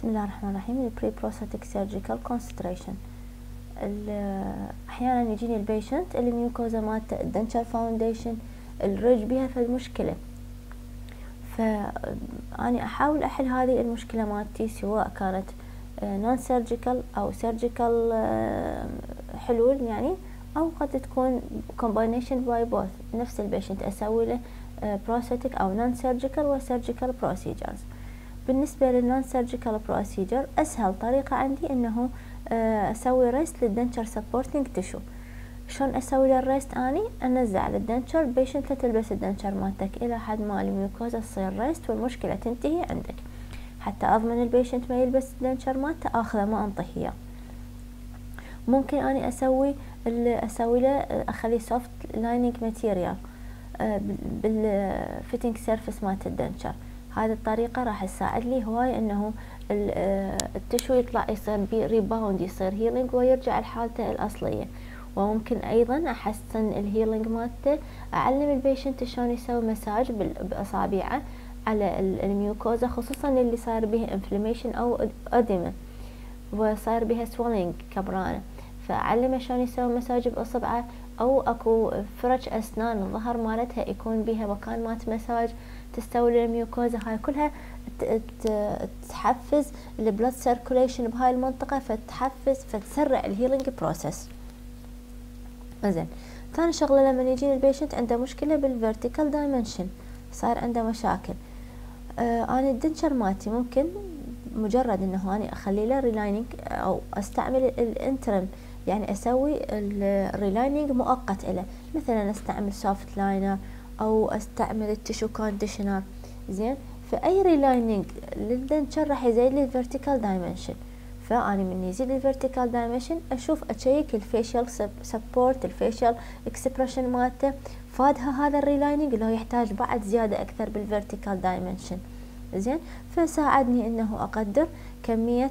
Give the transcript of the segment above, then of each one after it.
بسم الله الرحمن الرحيم. البري بروستاتيك سيرجيكال كونستريشن. احيانا يجيني البيشنت اللي الميوكوزا مالته الدنشر فاونديشن الرج بيها في المشكله، فاني احاول احل هذه المشكله مالتي سواء كانت نون سيرجيكال او سيرجيكال حلول يعني، او قد تكون combination باي بوث. نفس البيشنت اسوي له بروستاتيك او نون سيرجيكال وسيرجيكال بروسيجرز. بالنسبة للنون سيرجيكال بروسيجر اسهل طريقة عندي انه اسوي ريست للدنشر سبورتنج تشو. شلون اسوي للريست؟ اني انزع الدنشر، البيشنت لا تلبس الدنشر مالتك الى حد ما الميوكوزا تصير ريست والمشكلة تنتهي عندك، حتى اضمن البيشنت ما يلبس الدنشر مالته اخذه ما انطيه اياه. ممكن اني اسوي له اخليه سوفت لايننج ماتيريال بالفيتنج سيرفيس مالت الدنشر. هذه الطريقة راح تساعد لي هواي انه التشو يطلع يصير بي ريباوند، يصير هيلينج ويرجع لحالته الاصلية. وممكن ايضا احسن الهيلينج مالته، اعلم البيشنت شلون يسوي مساج باصابعه على الميوكوزا، خصوصا اللي صار بها انفلاميشن او اديمة وصار بها سوالينج كبرانة، فاعلمه شلون يسوي مساج باصبعه. او اكو فرش اسنان الظهر مالتها يكون بها مكان مالت مساج تستوي للميوكوزا. هاي كلها تحفز البلد سيركوليشن بهاي المنطقة، فتسرع الهيلينج بروسس. زين، ثاني شغلة لما يجيني البيشنت عنده مشكلة بالفيرتيكال دايمنشن، صار عنده مشاكل. انا الدنشر مالتي ممكن مجرد انه اني اخلي له ريلايننج او استعمل الانترم، يعني اسوي الريلايننج مؤقت له، مثلا استعمل سوفت لاينر او استعمل التشو كونديشنر. زين، فاي ريلايننج للدنشر راح يزيد لي الفيرتيكال دايمنشن. فاني من يزيد الفيرتيكال دايمنشن اشوف اشيك الفيشل سبورت، الفيشل اكسبريشن مالته، فادها هذا الريلايننج لو يحتاج بعد زياده اكثر بالفيرتيكال دايمنشن. زين، فساعدني انه اقدر كميه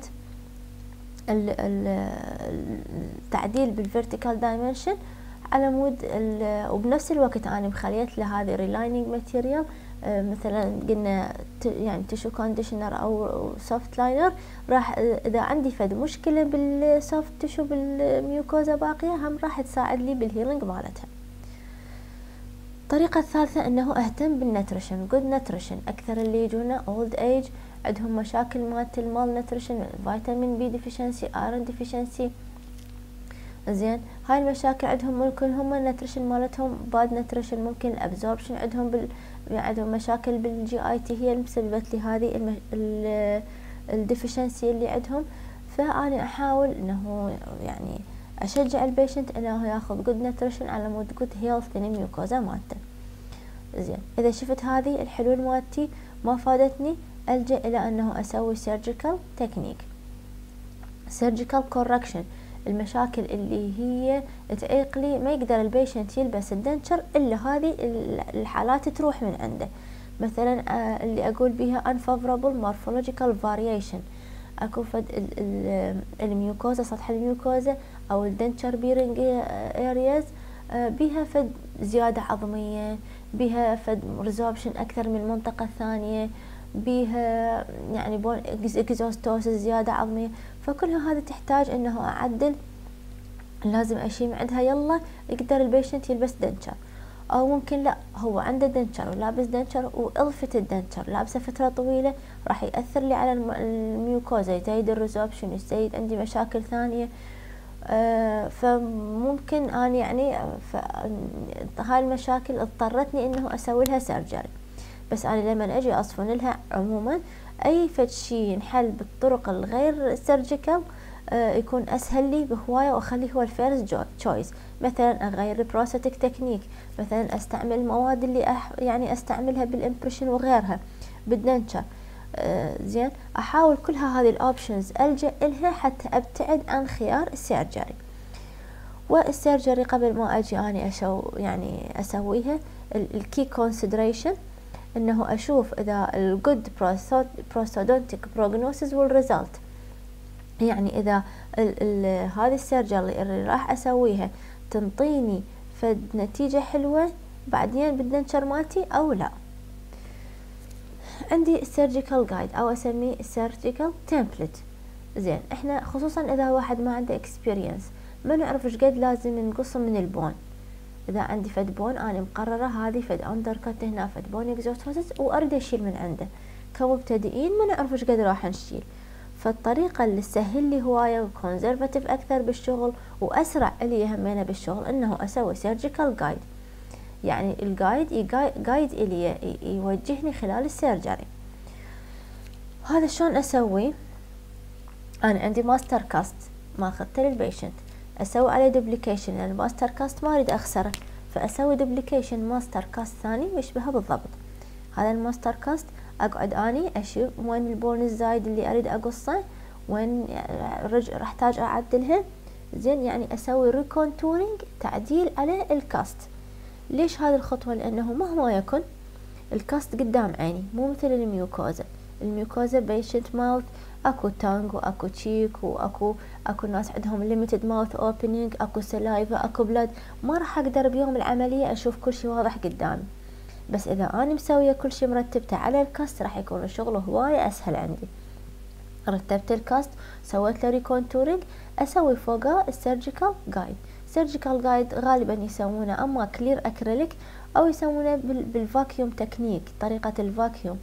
التعديل بالفيرتيكال دايمنشن على مود وبنفس الوقت انا مخليت له هذه ريلايننج ماتيريال، مثلا قلنا يعني تشو كونديشنر او سوفت لاينر. راح اذا عندي فد مشكله بالسوفت تشو بالميوكوزا باقيه، هم راح تساعد لي بالهيلينج مالتها. الطريقة الثالثة انه اهتم بالنتريشن، جود نتريشن. اكثر اللي يجونا اولد ايج عندهم مشاكل مالت المال نتريشن، فيتامين بي ديفيشنسي، ايرون ديفيشنسي. زين، هاي المشاكل عندهم ممكن هم النتريشن مالتهم باد نتريشن، ممكن الابزوربشن عندهم عندهم مشاكل بالجي اي تي هي اللي مسببت لي هذه الديفيشنسي اللي عندهم. فاني احاول انه يعني اشجع البيشنت انه ياخذ جود نتريشن على مود جود هيلث للميوكوزا مالته. زين، اذا شفت هذه الحلول مالتي ما فادتني، الجا الى انه اسوي سيرجيكال تكنيك، سيرجيكال كوركشن. المشاكل اللي هي تعيق لي ما يقدر البيشنت يلبس الدنشر الا هذه الحالات تروح من عنده. مثلا اللي اقول بيها unfavorable morphological variation، اكو فد الميوكوزا، سطح الميوكوزا او الدنشر بيرنج ارياز بيها فد زيادة عظمية، بيها فد ريزوربشن اكثر من المنطقة الثانية، بيها يعني بون اكزوستوسس زيادة عظمية. فكلها هذه تحتاج انه اعدل، لازم اشيل عندها يلا يقدر البيشنت يلبس دنشر. او ممكن لا، هو عنده دنشر ولابس دنشر والفت الدنشر لابسه فتره طويله، راح ياثر لي على الميوكوزا، يزيد الريزوربشن، يزيد عندي مشاكل ثانيه. فممكن اني يعني هاي المشاكل اضطرتني انه اسوي لها سيرجري. بس انا لما اجي اصفن لها عموما اي فد شي ينحل بالطرق الغير سيرجيكال يكون اسهل لي بهوايه، واخليه هو الفيرست تشويس. مثلا اغير البروستاتيك تكنيك، مثلا استعمل المواد اللي يعني استعملها بالامبريشن وغيرها بالدنشر. زين، احاول كلها هذه الاوبشنز الجا الها حتى ابتعد عن خيار السيرجري. والسيرجري قبل ما اجي اني يعني اسويها الكي كونسيدريشن، انه اشوف اذا الجود بروستودونتيك بروجنوسيس والريزلت، يعني اذا هذه السيرجري اللي راح اسويها تنطيني فد نتيجة حلوة بعدين بالدنشر مالتي او لا. عندي السيرجيكال جايد او اسميه السيرجيكال تمبلت. زين احنا خصوصا اذا واحد ما عنده اكسبيرينس ما نعرف ايش قد لازم نقص من البون. اذا عندي فد بون انا مقرره هذه فد اندر كت هنا فد بون اكزوستروسس واريد اشيل من عنده، كمبتدئين ما نعرف ايش قد راح نشيل. فالطريقه اللي تسهل لي هوايه وكونزرفاتيف اكثر بالشغل واسرع لي همينه بالشغل انه اسوي سيرجيكال جايد. يعني الجايد جايد الي يوجهني خلال السيرجري. هذا شلون اسوي؟ انا عندي ماستر كاست ماخذته للبيشنت، اسوي عليه دوبليكيشن لان الماستر كاست ما اريد اخسره، فاسوي دوبليكيشن ماستر كاست ثاني يشبهه بالضبط. هذا الماستر كاست اقعد اني اشوف وين البون الزايد اللي اريد اقصه، وين راح احتاج اعدلها. زين يعني اسوي ريكونتورينج تعديل على الكاست. ليش هذه الخطوة؟ لانه مهما يكن الكاست قدام عيني مو مثل الميوكوزا. الميوكوزا بيشنت ماوث اكو تانج واكو تشيك اكو ناس عندهم ليميتد ماوث اوبننج، اكو سلايفا اكو بلاد، ما راح اقدر بيوم العملية اشوف كل شي واضح قدامي. بس اذا انا مسوية كل شي مرتبته على الكاست راح يكون الشغل هواية اسهل عندي. رتبت الكاست، سويت له ريكونتورينج، اسوي فوقه السيرجيكال جايد. سيرجيكال جايد غالبا يسوونه اما كلير اكريليك او يسوونه بالفاكيوم تكنيك، طريقة الفاكيوم.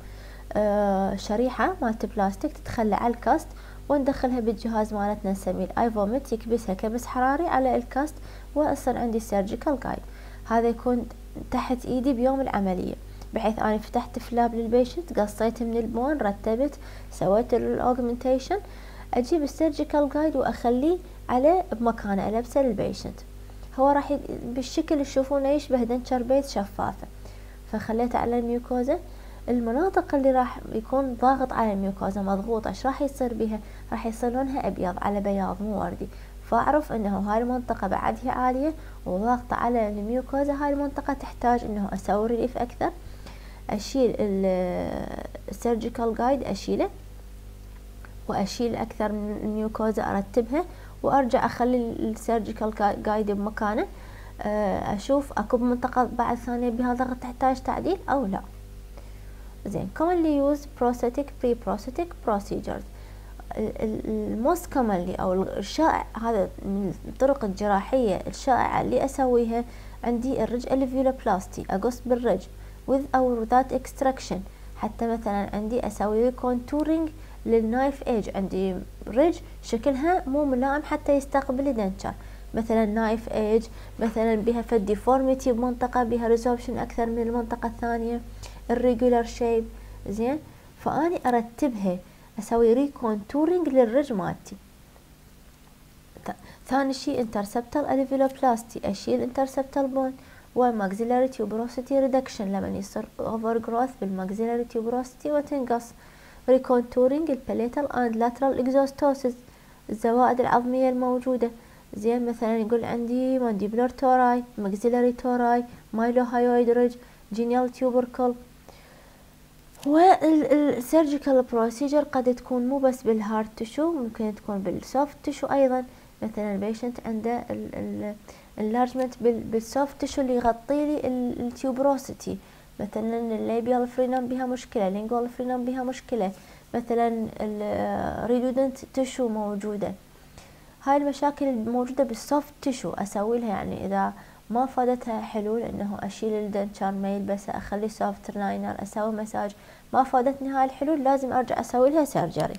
شريحة مالت بلاستيك تتخلى على الكاست وندخلها بالجهاز مالتنا نسميه الايفوميت، يكبسها كبس حراري على الكاست ويصير عندي سيرجيكال جايد. هذا يكون تحت ايدي بيوم العملية، بحيث انا فتحت فلاب للبيشنت، قصيت من البون، رتبت، سويت الاوجمنتيشن، اجيب السيرجيكال جايد واخليه على بمكانه البسه للبيشنت. هو راح بالشكل تشوفونه يشبه دنشر بيت شفافة. فخليته على الميوكوزا. المناطق اللي راح يكون ضاغط على الميوكوزا مضغوطة، ايش راح يصير بها؟ راح يصير لونها ابيض على بياض مو وردي، فاعرف انه هاي المنطقة بعدها عالية وضاغطة على الميوكوزا. هاي المنطقة تحتاج انه اسوي ريليف اكثر. اشيل السيرجيكال جايد اشيله واشيل اكثر من الميوكوزا ارتبها وارجع اخلي السيرجيكال جايد بمكانه. اشوف اكو منطقة بعد ثانية بها ضغط تحتاج تعديل او لا. زين commonly used prosthetic pre-prosthetic procedures. الموست كومنلي او الشائع، هذا من الطرق الجراحية الشائعة اللي اسويها. عندي الرج الفيولوبلاستي، اقص بالرج with or without extraction. حتى مثلا عندي اسوي كونتورينج للنايف ايج، عندي رج شكلها مو ملائم حتى يستقبل دنشر، مثلا نايف ايج مثلا بها فد ديفورميتي بمنطقة، بها ريزوربشن اكثر من المنطقة الثانية، الريجولار شيب. زين فاني ارتبها، اسوي ريكونتورينج للرج مالتي. ثاني شيء انترسبتال الفيولوبلاستي، اشيل انترسبتال بون وماكسيلاري تيوبروسيتي ريدكشن لما يصير اوفر جروث بالماكسيلاري تيوبروسيتي وتنقص. ريكونتورينج الباليتال اند لاترال اكزوستوسيس، الزوائد العظمية الموجودة. زين مثلا يقول عندي مانديبلر توراي، ماكسيلاري توراي، مايلو هايويد ريج، جينيال تيوبركل. والسيرجيكال بروسيجر قد تكون مو بس بالهارد تشو، ممكن تكون بالسوفت تشو ايضا. مثلا البيشنت عنده اللارجمنت بالسوفت تشو اللي يغطي لي التيوبروسيتي، مثلا الليبيال فرينم بها مشكلة، اللينجوال فرينم بها مشكلة، مثلا الريدودنت تشو موجودة. هاي المشاكل الموجودة بالسوفت تشو اسوي لها، يعني اذا ما فادتها حلول انه اشيل الدنشر ما يلبسه، اخلي سوفت لاينر، اسوي مساج. ما فادتني هاي الحلول لازم ارجع اسوي لها سيرجري.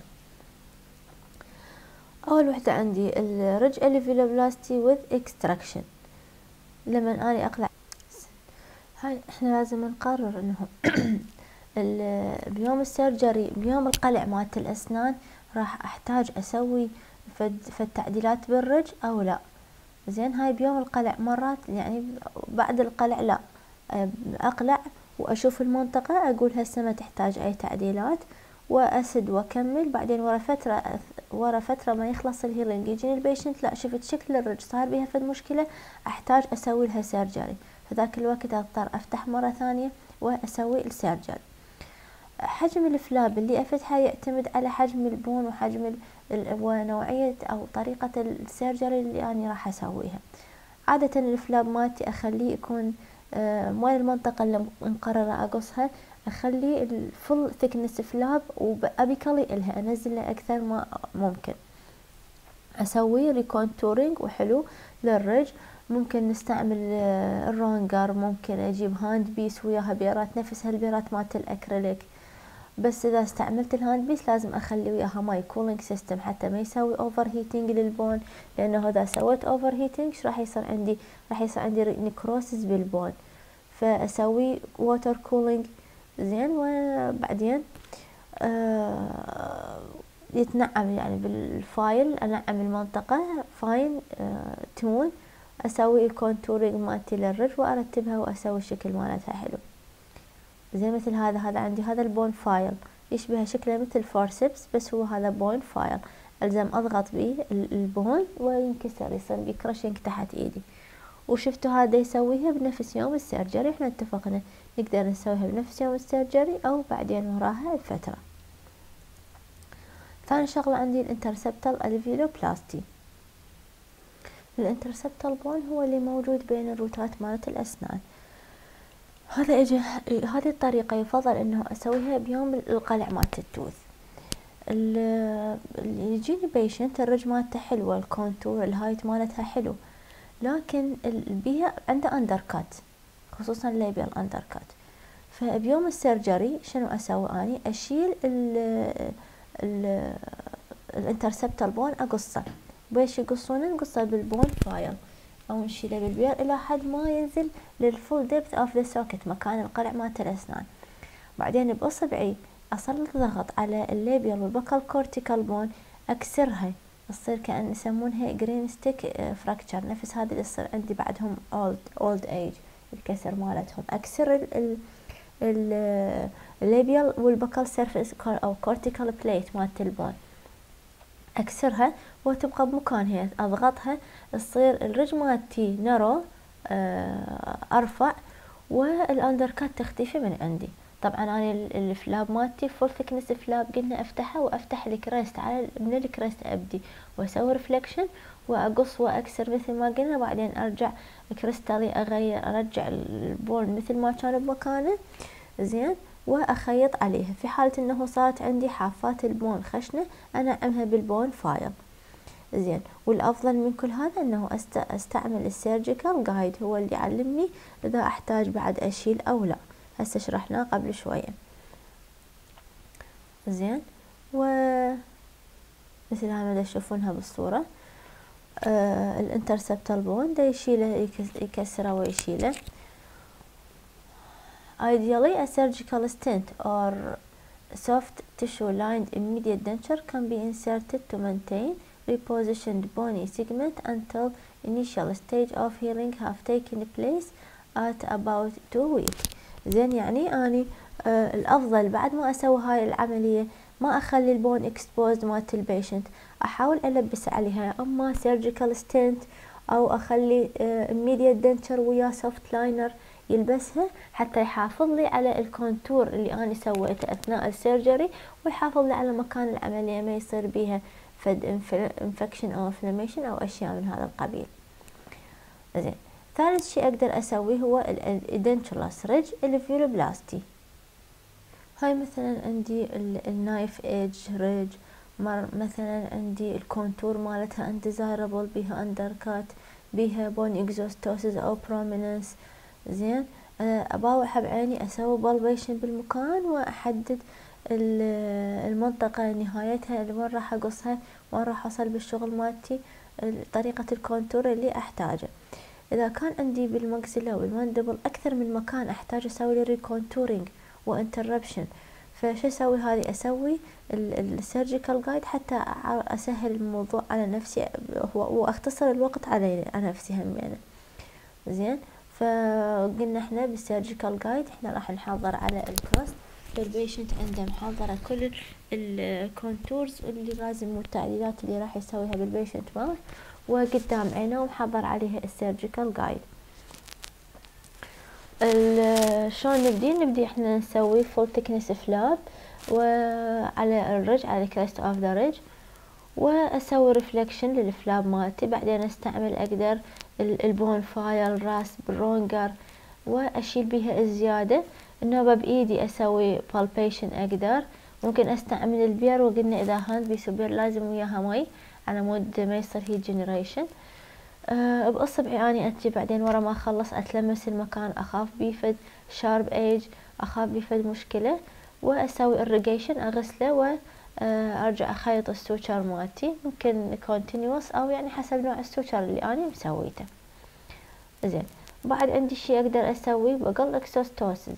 اول وحدة عندي الرج الفيولوبلاستي with extraction. لما اني اقلع، هاي احنا لازم نقرر انه بيوم السيرجري بيوم القلع مالت الاسنان راح احتاج اسوي فد تعديلات بالرج او لا. زين هاي بيوم القلع، مرات يعني بعد القلع لا، اقلع واشوف المنطقة اقول هسه ما تحتاج اي تعديلات واسد واكمل. بعدين ورا فترة ما يخلص الهيلينج يجيني البيشنت لا شفت شكل الرج صار بيها فد مشكلة احتاج اسوي لها سيرجري، فذاك الوقت اضطر افتح مرة ثانية واسوي السيرجري. حجم الفلاب اللي افتحه يعتمد على حجم البون وحجم ونوعية او طريقة السيرجري اللي اني راح اسويها. عادة الفلاب مالتي اخليه يكون وين المنطقة اللي مقررة اقصها، اخلي الفول ثيكنس فلاب وابيكالي الها انزل له اكثر ما ممكن. اسوي ريكونتورينج وحلو للرج. ممكن نستعمل الرونجر، ممكن اجيب هاند بيس وياها بيرات نفس هالبيرات مالت الاكريليك، بس اذا استعملت الهاند بيس لازم اخلي وياها ماي كولينج سيستم حتى ما يسوي اوفر هيتنج للبون، لانه اذا سويت اوفر هيتنج راح يصير عندي نكروسز بالبون، فاسوي ووتر كولينج زين. وبعدين يتنعم يعني بالفايل، انعم المنطقة فاين تون، اسوي الكونتورينج مالتي للرج وارتبها واسوي الشكل مالتها حلو زي مثل هذا عندي هذا البون فايل يشبه شكله مثل فورسبس، بس هو هذا بون فايل الزم اضغط بيه البون وينكسر، يصير بيه كراشنج تحت ايدي. وشفتوا هذا يسويها بنفس يوم السيرجري، احنا اتفقنا نقدر نسويها بنفس يوم السيرجري او بعدين وراها الفترة. ثاني شغلة عندي الانترسبتال الفيلوبلاستي. الانترسبتال بون هو اللي موجود بين الروتات مالت الاسنان. هذه الطريقة يفضل انه اسويها بيوم القلع مالت التوث. اللي يجيني بيشنت الرج مالته حلوة، الكونتور الهايت مالتها حلو، لكن البيها عنده اندر كات، خصوصا الليبيال اندر كات. فبيوم السيرجري شنو اسوي اني؟ اشيل الانترسبتال بون اقصه. بيش يقصونه؟ نقصه بالبون فايل او نشيله بالبير الى حد ما ينزل للفول ديبث اوف ذا سوكت، مكان القلع مالت الاسنان. بعدين باصبعي اسلط ضغط على الليبيال والبكال كورتيكال بون، اكسرها، تصير كأن يسمونها جرين ستيك فراكتشر، نفس هذه اللي تصير عندي بعدهم اولد ايج، الكسر مالتهم. اكسر الليبيال والبكال سيرفيس او كورتيكال بليت مالت البون، اكسرها وتبقى بمكانها، اضغطها تصير الرج مالتي نرو، ارفع، والاندركات تختفي من عندي. طبعا انا الفلاب مالتي فول ثيكنس فلاب، قلنا افتحها وافتح الكريست، على من الكريست ابدي واسوي ريفلكشن واقص واكسر مثل ما قلنا، بعدين ارجع كريستالي ارجع البون مثل ما كان بمكانه زين، واخيط عليها. في حالة انه صارت عندي حافات البون خشنة انعمها بالبون فايل زين. والافضل من كل هذا انه استعمل السيرجيكال جايد، هو اللي يعلمني اذا احتاج بعد اشيل او لا، هسه شرحناه قبل شوية زين. و مثل ما تشوفونها بالصورة، الانترسبتال بون دا يشيله، يكسره ويشيله. Ideally, a surgical stent or soft tissue-lined immediate denture can be inserted to maintain repositioned bony segment until initial stage of healing have taken place at about 2 weeks. زين، يعني أني الأفضل بعد ما أسوي هاي العملية ما أخلي البون exposed مالت البيشنت، أحاول ألبس عليها أما surgical stent أو أخلي immediate denture ويا soft liner يلبسها، حتى يحافظ لي على الكونتور اللي أنا سويته أثناء السيرجري، ويحافظ لي على مكان العملية ما يصير بيها فد انفكشن أو انفلاميشن أو أشياء من هذا القبيل. زين، ثالث شيء أقدر أسويه هو الدنتشولاس ريج الفيلوبلاستي. هاي مثلا عندي النايف ايج ريج، مثلا عندي الكونتور مالتها انديزايربل، بيها اندركات، بيها بون اكزوستوسيس أو بروميننس زين. أباوعها بعيني، أسوي بالبيشن بالمكان وأحدد المنطقة نهايتها اللي وين راح أقصها، وين راح أصل بالشغل مالتي، طريقة الكونتور اللي أحتاجه. إذا كان عندي بالماكسيلا والماندبل أكثر من مكان أحتاج أسوي لي ريكونتورينج وانتربشن، فشو أسوي؟ هذه أسوي السيرجيكال جايد حتى أسهل الموضوع على نفسي وأختصر الوقت على نفسي هم يعني زين. فقلنا احنا بالسيرجيكال جايد احنا راح نحضر على الكروست، فالبيشنت عنده محضرة كل الكونتورز اللي لازم والتعديلات اللي راح يسويها بالبيشنت ماله، وقدام عينه ومحضر عليها السيرجيكال جايد. شلون نبدي احنا نسوي فول ثيكنس فلاب وعلى الرج، على كريست اوف ذا ريج، واسوي ريفلكشن للفلاب مالتي. بعدين استعمل اقدر البون فايل راس بالرونجر واشيل بيها الزيادة النوبة بإيدي أسوي بالبيشن أقدر، ممكن أستعمل البير، وقلنا إذا هاند بيسو بير لازم وياها مي على مود ما يصير هيت جنريشن. بأصبعي أني أجي بعدين ورا ما أخلص أتلمس المكان، أخاف بيفد شارب ايج، أخاف بيفد مشكلة، وأسوي irrigation أغسله، وأرجع أخيط السوتشر مالتي، ممكن continuous أو يعني حسب نوع السوتشر اللي أنا مسويته. زين، بعد عندي شي أقدر أسوي بقل إكسوستوسز.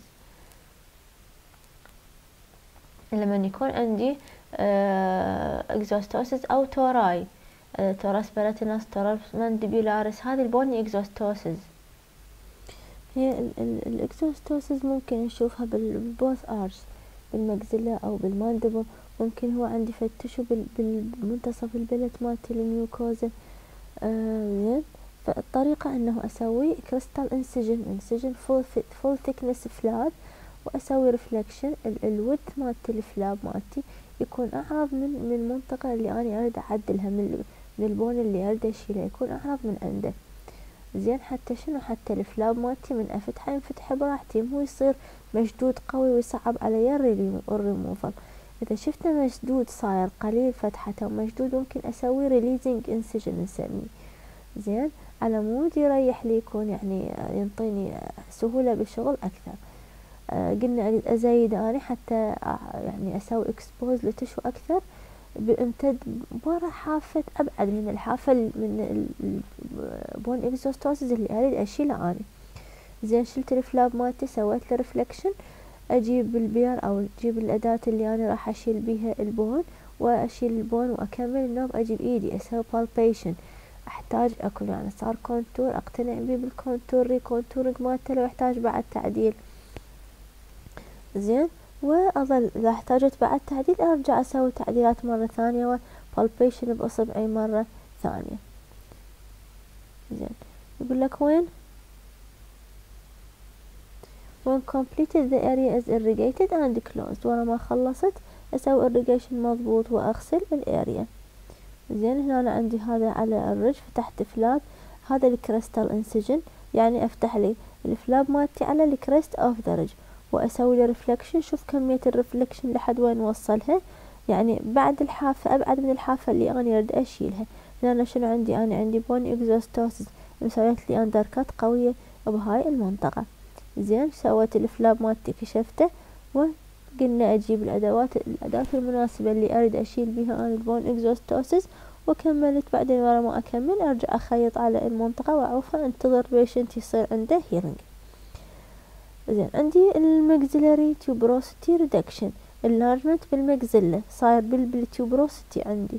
لما يكون عندي إكزوستوسز أو توراي، توراس بلاتينوس، توراس مانديبيولاريس، هذه البوني إكزوستوسز. هي الإكزوستوسز ممكن نشوفها بالبوث أرش، بالمجزلة أو بالماندبل، ممكن هو عندي فتشو بالمنتصف البلت مالتي الميوكوزا. زين، فالطريقة انه اسوي كريستال انسجن فول ثيكنس فلاب، واسوي ريفلكشن الود مالتي الفلاب مالتي يكون اعرض من المنطقة اللي انا اريد اعدلها، من البون اللي اريد اشيله يكون اعرض من عنده. زين، حتى شنو، حتى الفلاب مالتي من افتحه ينفتح براحتي، مو يصير مشدود قوي ويصعب علي الريموفل. اذا شفته مشدود صاير قليل فتحته ومشدود، ممكن اسوي ريليزنج انسجن نسميه. زين، على مود يريح لي، يكون يعني ينطيني سهولة بالشغل اكثر. قلنا ازايد اني حتى يعني اسوي اكسبوز لتشو اكثر، بامتد برا حافة ابعد من الحافة من البون اكزوستوسز اللي اريد اشيله اني. زين، شلت الفلاب مالتي، سويت له ريفلكشن، اجيب البير او اجيب الاداة اللي انا راح اشيل بيها البون، واشيل البون واكمل النوب. اجيب ايدي اسوي بالبيشن، احتاج اكل يعني صار كونتور، اقتنع بيه بالكونتور، ريكونتورنج مالته لو احتاج بعد تعديل. زين، واظل اذا احتاجت بعد تعديل ارجع اسوي تعديلات مرة ثانية، وبالبيشن باصبعي مرة ثانية. زين، يقول لك وين when completed the area is irrigated and closed، ورا ما خلصت اسوي irrigation مضبوط واغسل الاريا. زين، هنا أنا عندي هذا على الرج فتحت فلاب، هذا الكريستال انسجن، يعني افتح لي الفلاب مالتي على الكريست اوف ذا رج، واسوي له ريفلكشن. شوف كمية الريفلكشن لحد وين وصلها، يعني بعد الحافة، ابعد من الحافة اللي انا اريد اشيلها. هنا شنو عندي، انا عندي بوني اكزوستوسز مسويت لي اندر كات قوية بهاي المنطقة. زين، سويت الفلاب مالتي كشفته، وقلنا اجيب الاداة المناسبة اللي اريد اشيل بها انا البون اكزوستوسز، وكملت. بعدين ورا ما اكمل ارجع اخيط على المنطقة واعوفها، انتظر بيشنت يصير عنده هيلينج. زين، عندي الماكسيلاري تيوبروسيتي ريدكشن، اللارجمنت بالماكسيلا صاير بالتيوبروسيتي عندي.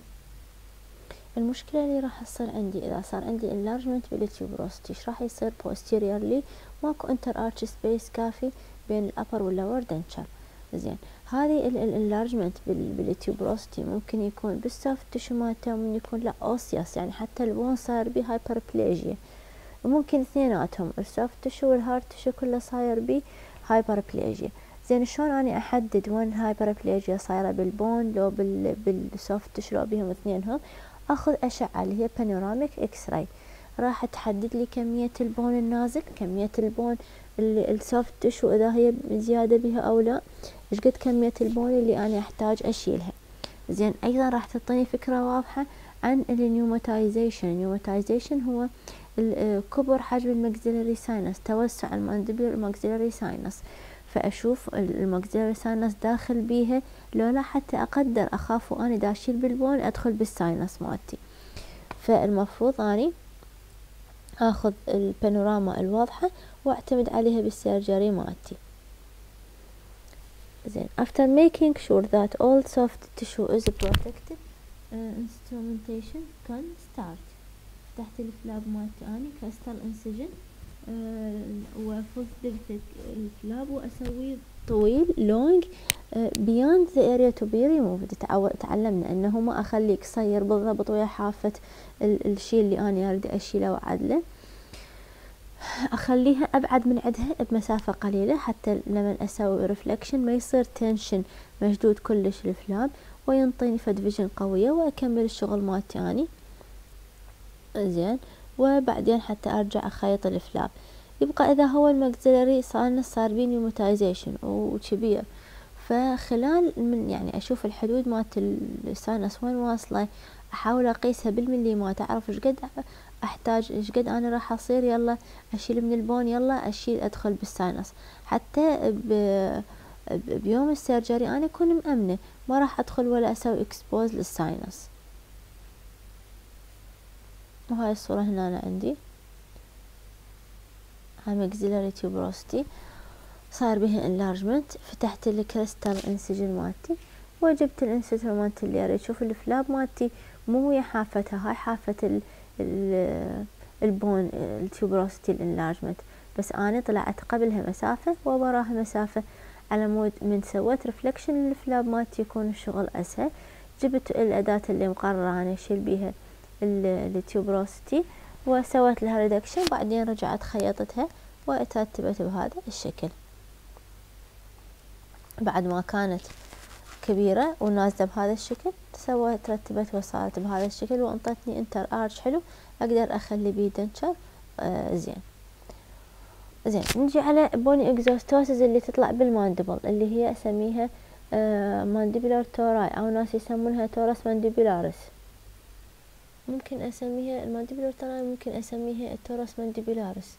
المشكلة اللي راح تصير عندي اذا صار عندي اللارجمنت بالتيوبروسيتي، ايش راح يصير posteriorly؟ ماكو انتر ارش سبيس كافي بين الابر واللور دنشر. زين، هذه اللارجمنت بالتيوبروسيتي ممكن يكون بالسوفت تشو مالته، ممكن يكون لا اوسياس، يعني حتى البون صاير بيه هايبربليجيا، ممكن اثنيناتهم السوفت تشو والهارد تشو كله صاير بيه هايبربليجيا. زين، شلون اني احدد وين هايبربليجيا صايره بالبون لو بالسوفت تشو لو بيهم اثنينهم؟ اخذ اشعة اللي هي بانوراميك اكس راي، راح تحدد لي كمية البون النازل، كمية البون السوفت تشو اذا هي زيادة بها او لا، ايش قد كمية البون اللي انا احتاج اشيلها. زين، ايضا راح تعطيني فكرة واضحة عن النيوماتايزيشن. النيوماتايزيشن هو كبر حجم الماكسيلاري ساينس، توسع المانديبيول الماكسيلاري ساينس، فاشوف الماكسيلاري ساينس داخل بيها لو لا، حتى اقدر اخاف واني دا اشيل بالبون ادخل بالساينس مالتي. فالمفروض اني اخذ البانوراما الواضحة واعتمد عليها بالسيرجري مالتي. زين، after making sure that all soft tissue is protected, instrumentation can start. فتحت الفلاب مالتي اني كريستال انسجن، وفض الفلاب واسوي طويل long beyond the area to be removed. تعلمنا انه ما اخليه قصير بالضبط ويا حافة الشي اللي انا اريد اشيله واعدله، اخليها ابعد من عدها بمسافة قليلة، حتى لما اسوي ريفلكشن ما يصير تنشن مشدود كلش الفلاب، وينطيني فد فيجن قوية واكمل الشغل مالتي اني. زين، وبعدين حتى ارجع اخيط الفلاب. يبقى اذا هو الماكسيلري صار بيه نيوماتيزيشن وكبير، فخلال من يعني اشوف الحدود مالت الساينس وين واصله، احاول اقيسها بالمليمات، اعرف ايش قد احتاج، ايش قد انا راح اصير، يلا اشيل من البون، يلا اشيل ادخل بالساينس، حتى بيوم السيرجري انا اكون مأمنة ما راح ادخل ولا اسوي اكسبوز للساينس. وهاي الصورة هنا أنا عندي هاي ماكسيلاري تيوبروستي صار بها انلارجمنت، فتحت الكريستال انسجن مالتي وجبت الانسجن مالتي اللي اريد. شوف الفلاب مالتي مو هي حافتها، هاي حافة البون التيوبروستي الانلارجمنت، بس انا طلعت قبلها مسافة ووراها مسافة على مود من سويت ريفلكشن للفلاب مالتي يكون الشغل اسهل. جبت الاداة اللي مقررة انا اشيل بيها التيوبروستي وسويت لها ريدكشن، بعدين رجعت خيطتها وترتبت بهذا الشكل. بعد ما كانت كبيرة ونازلة بهذا الشكل سويت رتبت وصارت بهذا الشكل وانطتني انتر ارش حلو اقدر اخلي بيه دنشر. زين نجي على بوني اكزوستوسز اللي تطلع بالماندبل اللي هي اسميها مانديبولار توراي او ناس يسمونها تورس مانديبولاريس. ممكن اسميها المانديبولار توراي، ممكن اسميها التورس مانديبولاريس.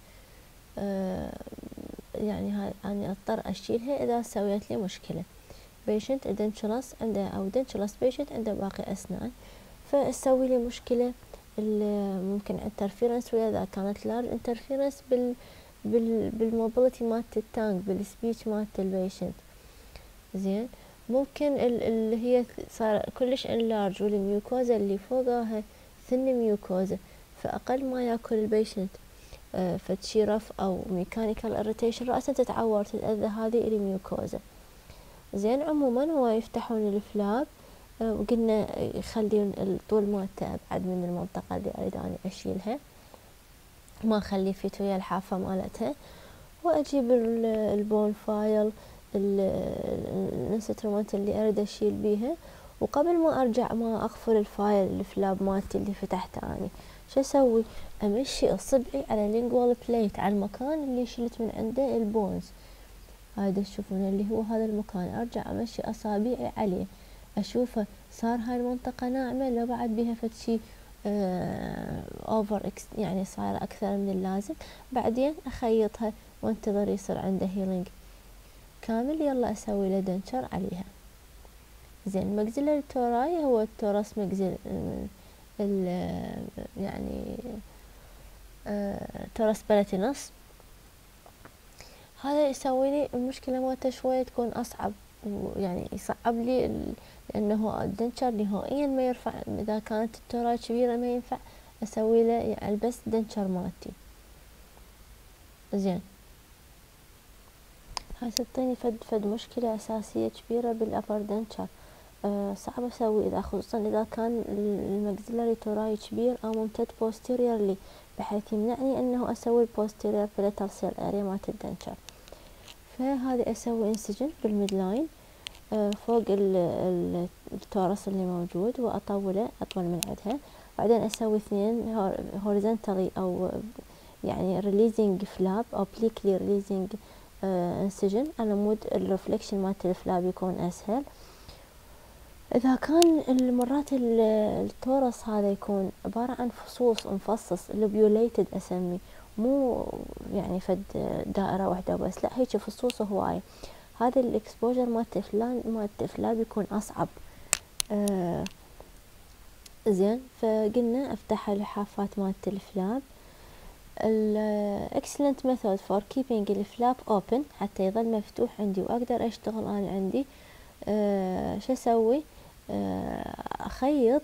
يعني هاي أنا أضطر أشيلها إذا سويت لي مشكلة. بيشنت دنشلس عنده أو دنشلس بيشنت عنده باقي أسنان فأسوي لي مشكلة، ممكن انترفيرنس ويا إذا كانت لارج انترفيرنس بالموبيليتي مالت التانك بالسبيتش مالت البيشنت. زين ممكن اللي هي صار كلش انلارج والميوكوزا اللي فوقها ثن ميوكوزا، فأقل ما ياكل البيشنت فتشي رف او ميكانيكال اريتيشن رأسا تتعور تتأذى، هذه الميوكوزا. زين عموما هو يفتحون الفلاب وقلنا يخلين الطول مالته ابعد من المنطقة اللي اريد اني اشيلها، ما اخلي فيت ويا الحافة مالتها، واجيب البون فايل الانسترومنت اللي اريد اشيل بيها، وقبل ما ارجع ما اقفل الفايل الفلاب مالتي اللي فتحته اني شو اسوي؟ امشي اصبعي على لينجوال بليت على المكان اللي شلت من عنده البونز، هذا تشوفون اللي هو هذا المكان، ارجع امشي اصابعي عليه اشوفه صار هاي المنطقة ناعمة لو بعد بيها فتشي اوفر يعني صايرة اكثر من اللازم، بعدين اخيطها وانتظر يصير عنده هيلينج كامل، يلا اسوي له دنشر عليها. زين ماكسيلاري توراي هو التورس ماكسيل يعني تورس بلاتينوس، هذا يسوي لي المشكلة مالته شوية تكون أصعب، ويعني يصعب لي لأنه الدنشر نهائيا ما يرفع، إذا كانت التوراي كبيرة ما ينفع أسوي له يعني ألبس دنشر مالتي. زين هاي تعطيني فد مشكلة أساسية كبيرة بالأبر دنشر، صعب أسوي إذا خصوصا إذا كان الماكسيلاري توراي كبير أو ممتد بوستيريورلي بحيث يمنعني أنه أسوي البوستيريور بلاتال سيل أريا مالت الدنشر. فهذه أسوي انسجن بالميدلاين فوق التورس اللي موجود وأطوله أطول من عدها، بعدين أسوي 2 هوريزونتالي أو يعني ريليزنج فلاب أو بليكلي ريليزنج انسجن على مود الرفلكشن مالت الفلاب يكون أسهل. إذا كان المرات التورس هذا يكون عبارة عن فصوص مفصص لوبيوليتد أسمي، مو يعني فد دائرة واحدة بس، لا هيك فصوص هواية، هذا الاكسبوجر مالت الفلاب يكون أصعب. زين فقلنا افتح الحافات مالت الفلاب. excellent method for keeping الفلاب open حتى يظل مفتوح عندي واقدر اشتغل انا عندي. شو اسوي؟ اخيط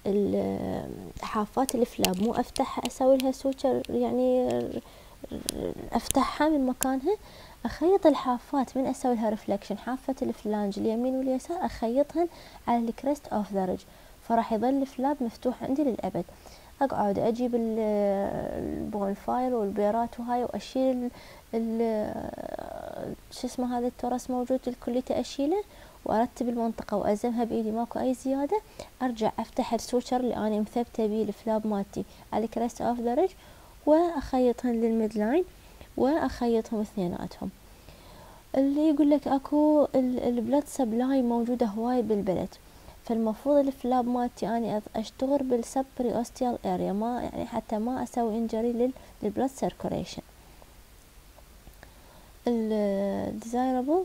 حافات الفلاب، مو افتحها اسوي لها سوتشر يعني افتحها من مكانها، اخيط الحافات من اسوي لها ريفلكشن، حافة الفلانج اليمين واليسار اخيطهن على الكريست اوف ذا ريدج، فراح يظل الفلاب مفتوح عندي للابد. اقعد اجيب البون فايل والبيرات وهاي واشيل شو اسمه هذا التورس موجود الكليته اشيله وارتب المنطقه وازمها بايدي ماكو اي زياده، ارجع افتح السوتشر اللي انا مثبته بيه الفلاب مالتي على كريست اوف ذا ريدج واخيطهن للميد لاين واخيطهم اثنيناتهم. اللي يقول لك اكو البلد سبلاي موجوده هواي بالبلد، فالمفروض الفلاب مالتي اني اشتغل بالسب بريوستيال اريا، ما يعني حتى ما اسوي انجري للبلد سيركوليشن. الديزايربل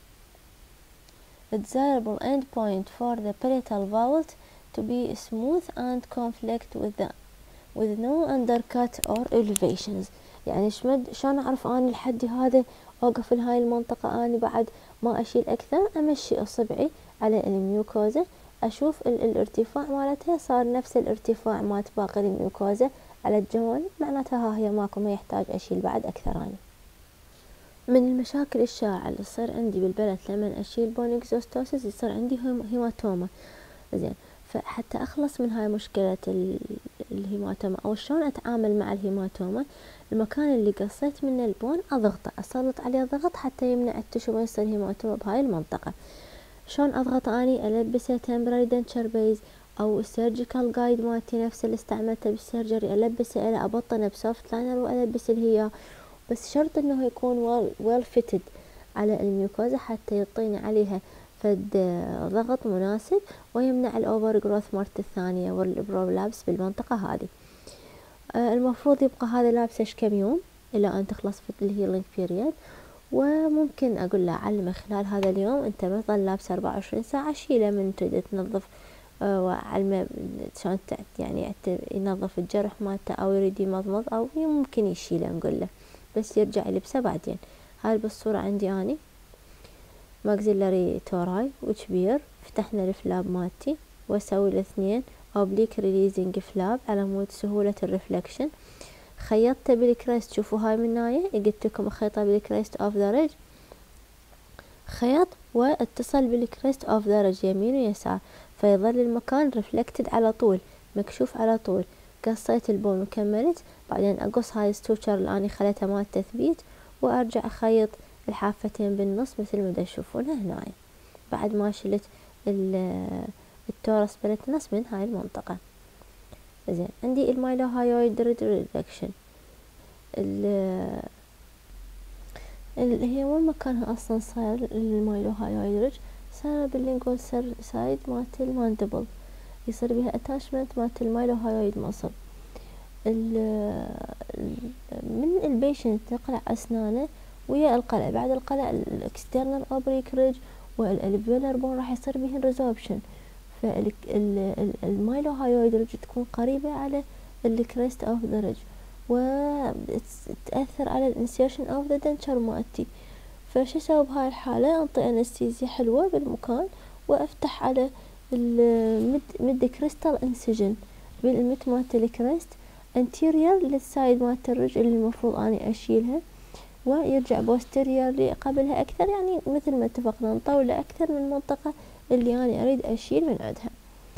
end point for the palatal vault to be smooth and conflict with no undercut or elevations. يعني شلون اعرف اني لحد هذا اوقف لهاي المنطقة، اني بعد ما اشيل اكثر، امشي اصبعي على الميوكوزا اشوف الارتفاع مالتها صار نفس الارتفاع مالت باقي الميوكوزا على الجوانب، معناتها ها هي ماكو، ما يحتاج اشيل بعد اكثر. اني من المشاكل الشائعة اللي تصير عندي بالبلد لما اشيل بون اكزوستوسيس يصير عندي هيماتوما. زين، فحتى اخلص من هاي مشكلة الهيماتوما او شلون اتعامل مع الهيماتوما، المكان اللي قصيت منه البون اضغطه، اسلط عليه ضغط حتى يمنع التشو ما يصير هيماتوما بهاي المنطقة. شلون اضغط؟ اني البسه temporary denture base او السيرجيكال جايد مالتي نفس اللي استعملته بالسيرجري، البسه الى ابطنه بسوفت لاينر والبس الهي، بس شرط انه يكون well fitted على الميوكوزا حتى يعطيني عليها فد ضغط مناسب ويمنع الاوفر جروث مالت الثانية والبرولابس بالمنطقة هذه. المفروض يبقى هذا لابسه كم يوم الى ان تخلص في الهيلينج بيريد، وممكن اقول له علمه خلال هذا اليوم انت ما تظل لابسه 24 ساعة، شيله من تريد تنظف، وعلمه شلون يعني ينظف الجرح مالته او يريد يمضمض او ممكن يشيله نقول له، بس يرجع يلبسه بعدين. هاي بالصورة عندي اني ماكسيلاري توراي وكبير، فتحنا الفلاب مالتي واسوي الاثنين اوبليك ريليزنج فلاب على مود سهولة الرفلكشن. خيطته بالكريست، شوفوا هاي من ناية قلت لكم اخيطه بالكريست اوف ذا ريج، خيط واتصل بالكريست اوف ذا ريج يمين ويسار، فيظل المكان رفلكتد على طول، مكشوف على طول. قصيت البون وكملت، بعدين اقص هاي الستوتشر اللي اني خليتها مال تثبيت، وارجع اخيط الحافتين بالنص مثل ما تشوفونها هنايا، بعد ما شلت التورس بالتنس من هاي المنطقة. زين، عندي المايلوهايويد ريدكشن، اللي هي وين مكانها اصلا صاير المايلوهايويد ريج، صاير باللينجوال سايد مالت الماندبل، يصير بيها اتاشمنت مالت المايلوهايويد مصل. من البيشنت تقلع اسنانه ويا القلع، بعد القلع الاكسترنال اوبريك ريج والالفيولار بون راح يصير بيهن ريزوربشن، فالمايلوهايويد ريج تكون قريبة على الكريست اوف ذا ريج وتأثر على الانسيرشن اوف ذا دنتشر مالتي. فشو اسوي بهاي الحالة؟ انطي انستيزيا حلوة بالمكان وافتح على مد كريستال انسجن بالمت مالت الكريست انتيرير للسايد مالت الرج اللي المفروض اني اشيلها، ويرجع بوستيرير قبلها اكثر، يعني مثل ما اتفقنا نطوله اكثر من المنطقة اللي انا اريد اشيل من عندها.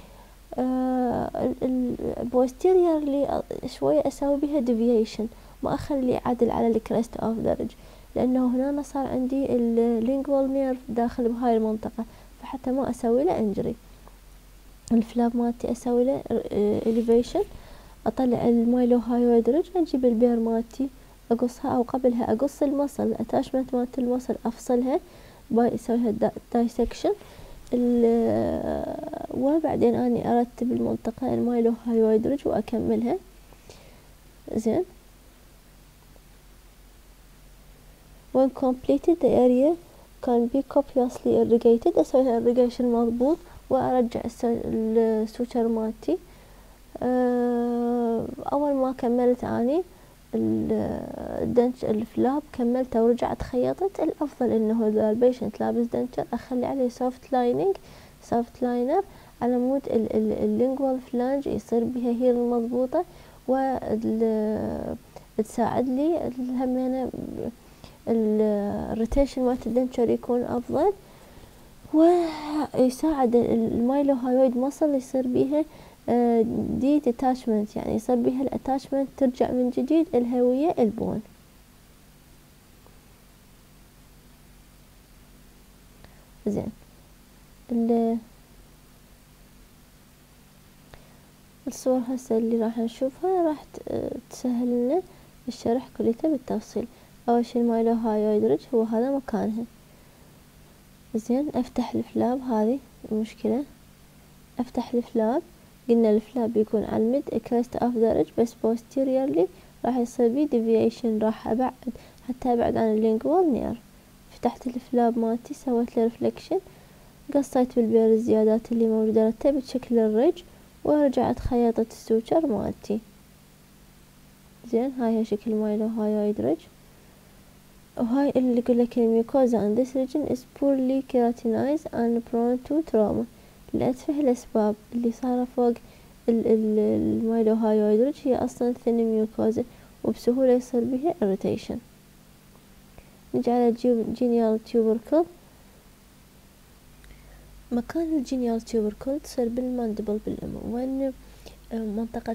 البوستيرير اللي شوية اسوي بها ديفييشن، ما اخلي عدل على الكريست اوف ذا ريج، لانه هنا صار عندي اللينجوال نيرف داخل بهاي المنطقة، فحتى ما اسوي له انجري. الفلاب مالتي اسوي له elevation، اطلع المايلوهايويد ريج، اجيب البير مالتي اقصها، او قبلها اقص المصل الاتاشمنت مالت المصل افصلها اسويها دايسكشن، وبعدين اني ارتب المنطقة المايلوهايويد ريج واكملها. زين، when completed the area can be copiously irrigated، اسويها irrigation مضبوط وارجع السوتشر مالتي. اول ما كملت اني الفلاب كملته ورجعت خيطت، الافضل انه اذا البيشنت لابس دنتشر اخلي عليه سوفت لاينر على مود اللينجوال فلانج يصير بها هيل مضبوطة، تساعد لي همينه الروتيشن مالت الدنتشر يكون افضل، ويساعد المايلوهايويد مصل يصير بيها دي اتاشمنت، يعني يصير بيها الاتاشمنت ترجع من جديد الهوية البون. زين، الصور هسه اللي راح نشوفها راح تسهل لنا الشرح كليته بالتفصيل. أول شي المايلوهايويد ريدج هو هذا مكانها. زين أفتح الفلاب، هذه المشكلة، أفتح الفلاب، قلنا الفلاب يكون على الميد crest of the ridge بس posteriorly راح يصير بي deviation، راح أبعد حتى أبعد عن اللينجوال نير. فتحت الفلاب مالتي، سويت له ريفلكشن، قصيت بالبير الزيادات اللي موجودة رتبت شكل الريج، ورجعت خيطت السوتشر مالتي. زين هاي هي شكل مايلوهايويد ريج. وهاي اللي يقولك الميوكوزا and this region is poorly keratinized and prone to trauma. لأتفه الأسباب اللي صار فوق المايلوهايويد ريج هي أصلا ثن ميوكوزا وبسهولة يصير بها irritation. نجي على جينيال تيوبركل. مكان الجينيال تيوبركل تصير بالماندبل بالأم، وين منطقة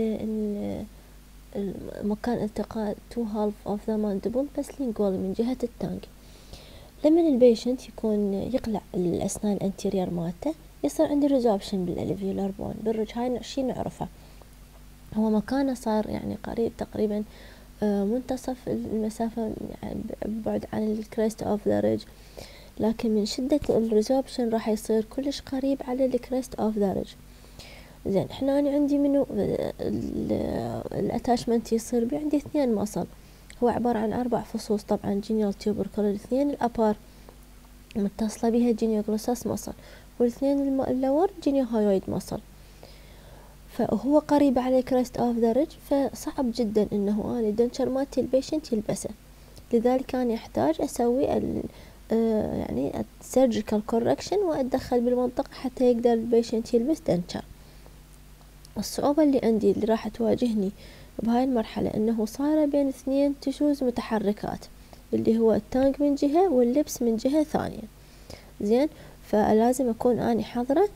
مكان التقاء two half of the mandible بس lingual من جهة التانج. لما البيشنت يكون يقلع الأسنان الانتيرير مالته يصير عندي ريزوربشن بالالفيولار بون بالرج. هاي شي نعرفه، هو مكانه صار يعني قريب تقريبا منتصف المسافة بعد عن الكريست اوف ذا ريج، لكن من شدة الريزوربشن راح يصير كلش قريب على الكريست اوف ذا ريج. زين احنا أنا عندي منو الاتاشمنت يصير بي، عندي 2 مصل، هو عبارة عن 4 فصوص طبعا جينيال تيوبركل، 2 الابار متصلة بها جينيوغلوساس مصل، والاثنين اللور جينيوهايويد مصل، فهو قريب على كريست اوف ذا ريج، فصعب جدا انه اني الدنشر مالتي البيشنت يلبسه. لذلك انا احتاج اسوي يعني السيرجيكال كوركشن واتدخل بالمنطقة حتى يقدر البيشنت يلبس دنشر. الصعوبة اللي عندي اللي راح تواجهني بهاي المرحلة انه صايرة بين 2 تشوز متحركات، اللي هو التانج من جهة واللبس من جهة ثانية. زين فلازم اكون اني حاضرة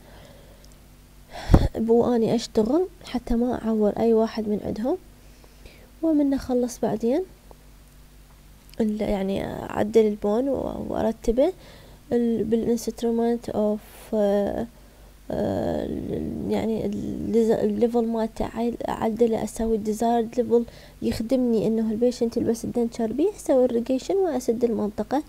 واني اشتغل حتى ما اعور اي واحد من عندهم. ومن اخلص بعدين يعني اعدل البون وارتبه بالانسترومنت اوف يعني الليفل مالته اعدله، اسوي ديزايرد ليفل يخدمني انه البيشنت يلبس الدنشر بيه، اسوي الريجيشن واسد المنطقة